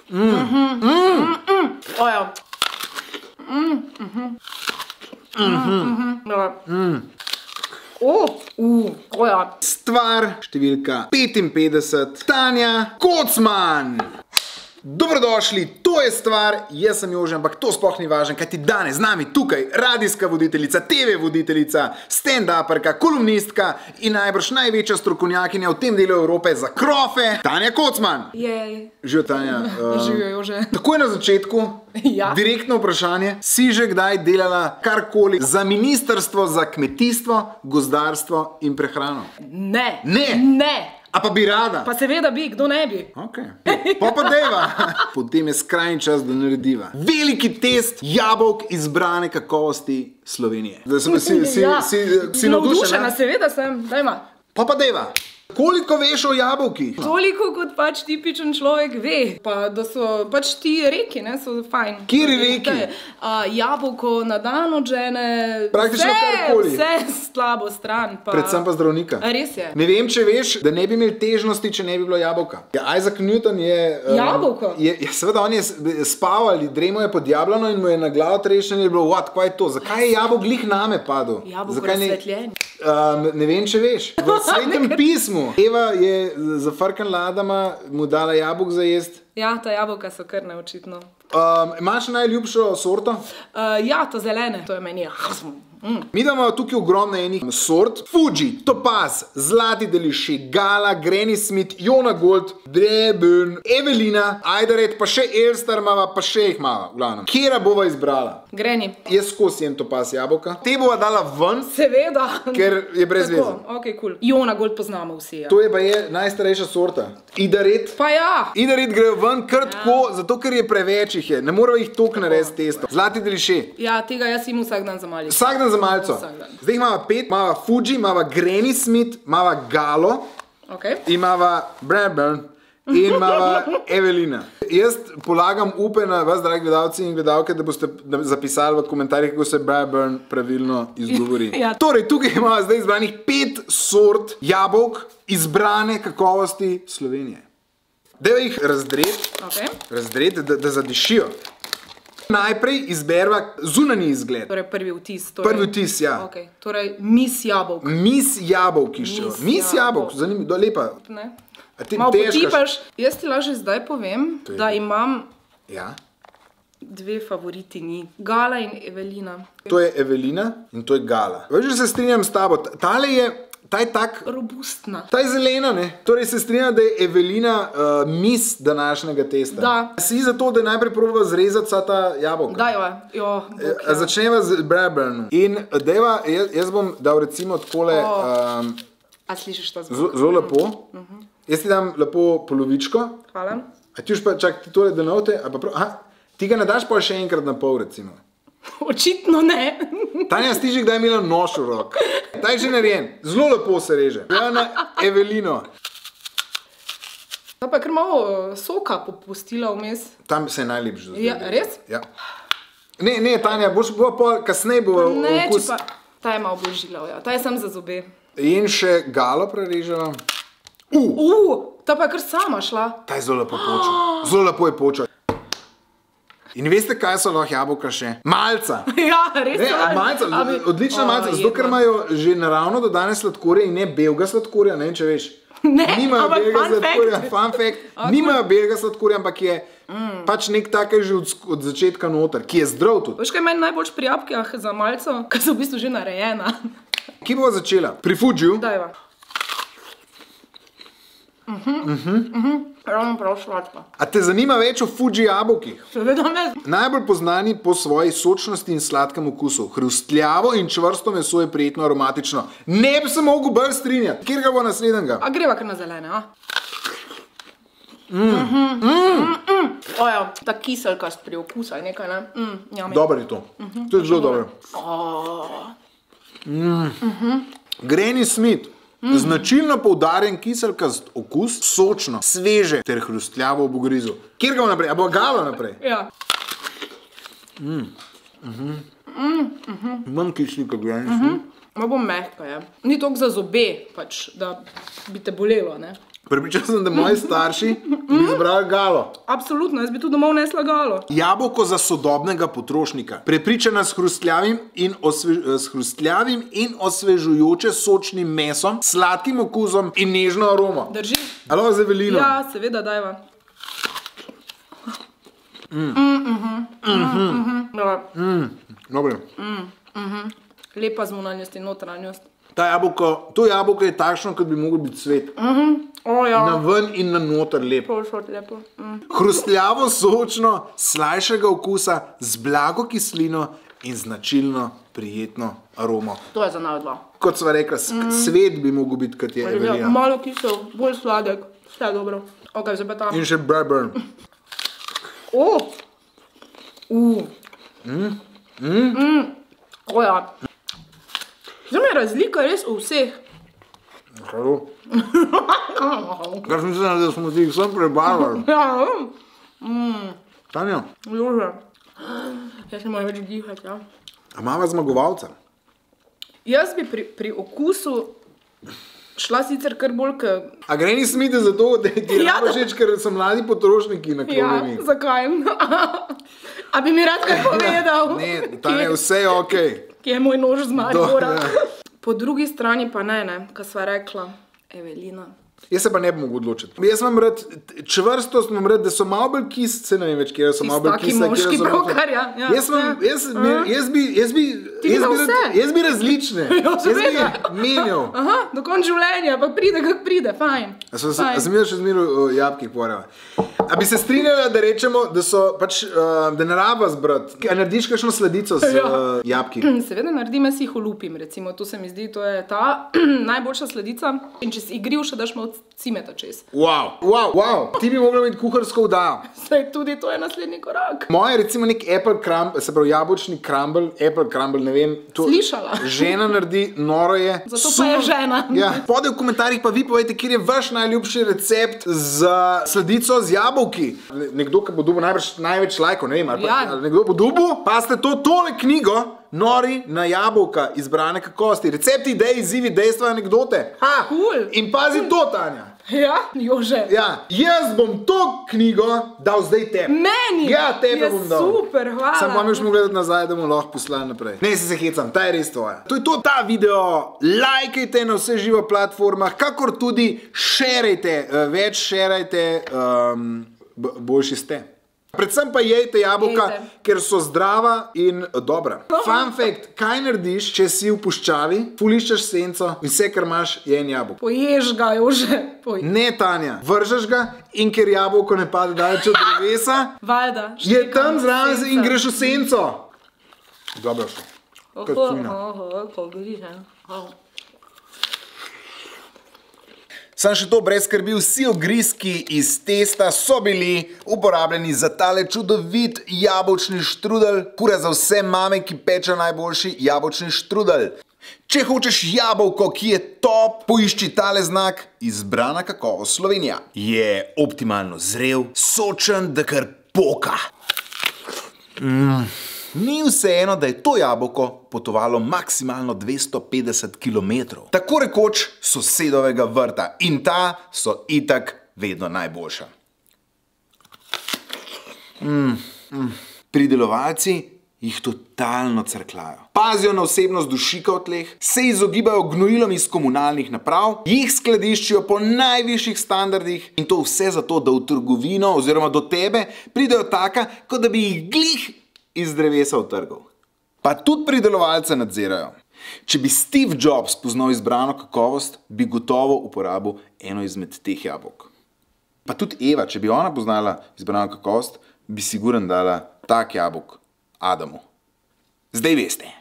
Oja. Oja. Stvar številka 55. Tanja Kocman. Dobrodošli, to je stvar, jaz sem Jože, ampak to sploh ni važno, kaj ti danes z nami tukaj radijska voditeljica, TV voditeljica, stand-uperka, kolumnistka in najbrž največja strokovnjakinja v tem delu Evrope za krofe, Tanja Kocman. Jej. Živijo, Tanja. Živijo, Jože. Takoj na začetku, Ja. direktno vprašanje, si že kdaj delala karkoli za ministrstvo za kmetijstvo, gozdarstvo in prehrano? Ne. Ne. Ne. A pa bi rada? Pa seveda bi, kdo ne bi. Ok. Pa deva. Potem je skrajni čas, da narediva veliki test jabolk izbrane kakovosti Slovenije. Da si navdušena? Seveda sem. Dajma. Pa deva. Koliko veš o jabolkih? Toliko, kot pač tipičen človek ve. Pa da so pač ti reki, ne, so fajn. Kjeri reki? Jabolko na dan od žene. Praktično karkoli. Vse slabo stran. Predvsem pa zdravnika. Res je. Ne vem, če veš, da ne bi imeli težnosti, če ne bi bilo jabolka. Isaac Newton je... Jabolko? Seveda, on je spal ali dremo je pod jablano in mu je na glavo trešen in je bilo, what, kaj je to? Zakaj je jabolk glih name padel? Jabolko razsvetljenje. Ne vem, če veš. V Svetem pismu Eva je za frkan ladama mu dala jabolk za jest. Ja, ta jabolka so kar neočitno. Imaš najljubšo sorto? Ja, to zelene. To je meni. Mi imamo tukaj ogromno enih sort. Fuji, Topaz, Zlati Deliši, Gala, Granny Smith, Jona Gold, Breben, Evelina, Ajdaret, pa še Elstar mava, pa še jih mava, v glavnem. Kjera bova izbrala? Granny. Jaz skozi jem Topaz jabolka. Te bova dala ven, Seveda. ker je brez veze. Ok, cool. Jona Gold poznamo vsi, ja. To je pa je najstarejša sorta. Idaret. Pa ja. Idaret grejo ven kar tako, zato ker je preveč jih je. Ne moramo jih toliko narediti testo. Zlati Deliši. Ja, tega jaz jim vsak dan za mali. Vsak dan za malco. Zdaj imamo 5, imamo Fuji, imamo Granny Smith, imamo Galo, imamo Breben in imamo Evelina. Jaz polagam upe na vas, dragi gledalci in gledalke, da boste zapisali v komentarjih, kako se Breben pravilno izgovori. Ja. Torej, tukaj imamo zdaj izbranih 5 sort jabolk izbrane kakovosti Slovenije. Dajmo jih razdreti, da zadišijo. Najprej izberva zunanji izgled. Torej prvi vtis. Prvi vtis, ja. Torej mis jabolk. Mis jabolk iščejo. Mis jabolk, zanimivo, lepa. Ne. Malo potipaš. Jaz ti lahko že zdaj povem, da imam dve favoritini. Gala in Evelina. To je Evelina in to je Gala. Veš, že se strinjam s tabo. Tale je... Ta je tak... robustna. Ta je zelena, ne? Torej se strinjam, da je Evelina mis današnjega testa. Da. Si za to, da najprej probava zrezati vsa ta jabolka. Dajva. Začneva z Brabernu. In dejva, jaz bom dal recimo takole... A slišiš to zvok? Zelo lepo. Jaz ti dam lepo polovičko. Hvala. A ti už pa, čak, ti tole denote, ti ga ne daš pa še enkrat na pol, recimo. Očitno ne. Tanja, si že kdaj imela nož v rok? Ta je že narejen. Zelo lepo se reže. Ja, na Evelino. Ta pa je kar malo soka popustila vmes. Tam se je najlepši do zdaj. Ja, res? Ja. Ne, Tanja, boš pa kasneje bo okus. Ne, če pa... Ta je malo bolj žilav, ja. Ta je sam za zobe. In še Galo prereževa. Ta pa je kar sama šla. Ta je zelo lepo počel. Zelo lepo je počel. In veste, kaj so lahko jabolka še? Malca. Ja, res je. Malca, odlična malca, zato ker imajo že naravno dodane sladkorje in ne belega sladkorja, ne vem, če veš. Ne, nimajo belega sladkorja, fun fact. Nimajo belega sladkorja, ampak je pač nek takaj že od začetka noter, ki je zdrav tudi. Veš, kaj meni najbolj pri jabkah za malco, ker so v bistvu že narejena. Kje bova začela? Pri Fujiju? Dajva. Ravno prav sladka. A te zanima več o Fuji jabolkih? Seveda me. Najbolj poznani po svoji sočnosti in sladkem okusu. Hrustljavo in čvrsto meso je prijetno aromatično. Ne bi se mogel bolj strinjati. Kjer ga bo naslednjega? A greva kar na zelene, a? Oja, ta kiselkast pri okusu ali nekaj, ne? Dobro je to. To je zelo dobro. Granny Smith. Značilno poudarjen kiselkast okus, sočno, sveže ter hrustljavo v ugrizu. Kjer ga bo naprej? A bo Galo naprej? Ja. Manj kislika Granny Smith. Malo bo mehka, ja. Ni toliko za zobe, pač, da bi te bolelo, ne? Prepričan sem, da moji starši bi izbrali galo. Absolutno, jaz bi tudi domov nesla galo. Jabolko za sodobnega potrošnika. Prepričana s hrustljavim in osvežujoče sočnim mesom, sladkim okusom in nežno aromo. Drži. Alo, z Evelino. Ja, seveda, dajva. Dobre. Lepa zunanjost in notranjost. To jabolko je takšno, kot bi mogel biti cvet. Na ven in na noter lepo. Hrustljavo, sočno, slajšega okusa, z blago kislino in značilno prijetno aromo. To je za najdva. Kot sva rekla, svet bi mogel biti, kot je Evelina. Malo kisel, bolj sladek, vse dobro. Ok, zdaj pa ta. In še Brabern. Oja. Zdaj mi je razlika res v vseh. Halo. Kaj sem mislila, da smo ti jih sem prebarvali? Tanja? Jože. Jaz ne moram več dihati, ja. A imava zmagovalca? Jaz bi pri okusu šla sicer kar bolj k... A gre ni smite zato, da ti je všeč, ker so mladi potrošniki naklonjeni? Ja, zakaj? A bi mi rad kaj povedal? Ne, Tanja, vse je okej. Ki je moj nož z Maribora. Po drugi strani pa ne, kaj sva rekla, Evelina. Jaz se pa ne bi mogel odločiti. Jaz imam rad, čvrstost imam rad, da so malo bolj kisce, ne vem več, kjer so malo bolj kisce. Taki moški brokar, ja. Jaz bi različne. Jaz bi menjal. Aha, do konca življenja, pa pride, kak pride, fajn. A sem imel še zmeru jabkih poreva. A bi se strinjala, da rečemo, da so pač, da ne raba zbrati. A narediš kakšno sladico z jabki? Seveda naredim, jaz jih olupim, recimo. To se mi zdi, to je ta najboljša sladica. In če si igriv, še daš malo cimeta čez. Wow. Ti bi mogla imeti kuharsko vdajo. Saj tudi to je naslednji korak. Moje recimo nek apple crumble, se pravi jabolčni crumble, apple crumble, ne vem. Slišala. Žena naredi, noro je. Zato pa je žena. Ja. Spodaj v komentarjih pa vi povejte, kjer je vaš najljubši recept za sladico z jabolki. Nekdo, ki bo dobil največ lajkov, ne vem, ali pa nekdo bo dobil, pa ste tole knjigo, Nori na jabolka, izbrane kakovosti. Recepti, ideji, izzivi, dejstva, anekdote. Cool. In pazi to, Tanja. Ja, Jože. Ja, jaz bom to knjigo dal zdaj tebi. Meni? Ja, tebe bom dal. Super, hvala. Sam pa mi už mu gledati nazaj, da bomo lahko poslali naprej. Ne, se hecam, ta je res tvoja. To je to, ta video. Lajkajte na vse živo platformah, kakor tudi šerajte, več šerajte, boljši ste. Predvsem pa jejte jabolka, ker so zdrava in dobra. Fun fact, kaj narediš, če si v puščavi, fuliščaš senco in vse, kar imaš, je en jabolk. Poješ ga, Jože. Ne, Tanja, vržeš ga in ker jabolko ne pade daleč od drevesa, je tam zraven in greš v senco. Dobro šlo. Kot fina. Sam še to brez skrbi, vsi ogrizki iz testa so bili uporabljeni za tale čudovit jabolčni štrudel. Kura za vse mame, ki pečejo najboljši jabolčni štrudel. Če hočeš jabolko, ki je top, poišči tale znak Izbrana kakovost Slovenija. Je optimalno zrel, sočen, da kar poka. Ni vseeno, da je to jabolko potovalo maksimalno 250 km. Tako rekoč sosedovega vrta in ta so itak vedno najboljša. Pridelovalci jih totalno crkljajo. Pazijo na osebnost dušika v tleh, se izogibajo gnojilom iz komunalnih naprav, jih skladiščijo po najvišjih standardih in to vse zato, da v trgovino oziroma do tebe pridejo taka, kot da bi jih glih iz drevesa utrgal. Pa tudi pridelovalce nadzirajo. Če bi Steve Jobs poznal izbrano kakovost, bi gotovo uporabil eno izmed teh jabolk. Pa tudi Eva, če bi ona poznala izbrano kakovost, bi siguren dala tak jabolk Adamu. Zdaj veste.